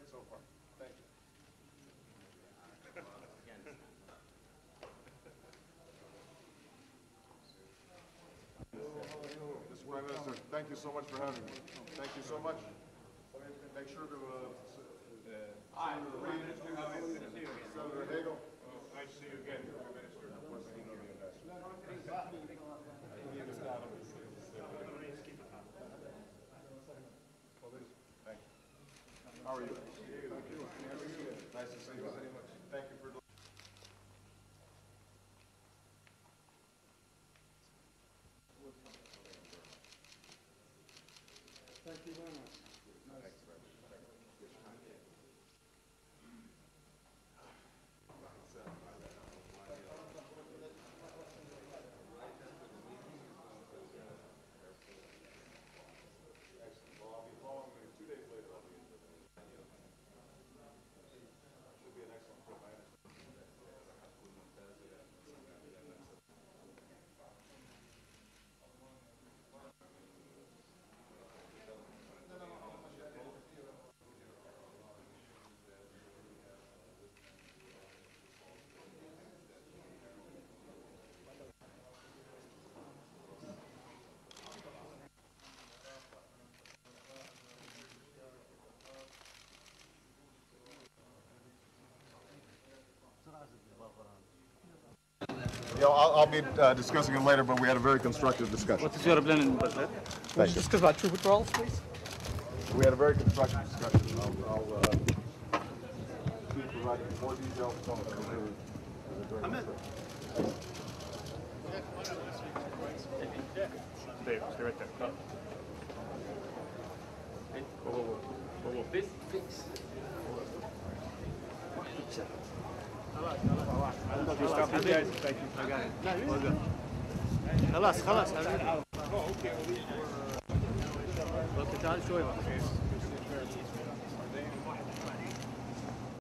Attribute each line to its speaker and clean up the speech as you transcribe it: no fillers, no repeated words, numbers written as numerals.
Speaker 1: so far. Thank you. Mr. Prime Minister, thank you so much for having me. Thank you so much. Make sure to Senator Hagel.
Speaker 2: Nice to see you again, Prime Minister.
Speaker 1: How are you? Nice to see you. Thank you for.
Speaker 3: Thank you very much.
Speaker 1: Yeah, I'll be discussing it later, but we had a very constructive discussion.
Speaker 4: What is your plan in Baghdad? Can we discuss about troop withdrawals, please?
Speaker 1: We had a very constructive discussion. I'll keep providing more details.
Speaker 2: Stay right there. Whoa.
Speaker 4: Fix.
Speaker 2: Stop you guys. Thank you.
Speaker 4: I got it. خلاص اوكي تعال شوي بقى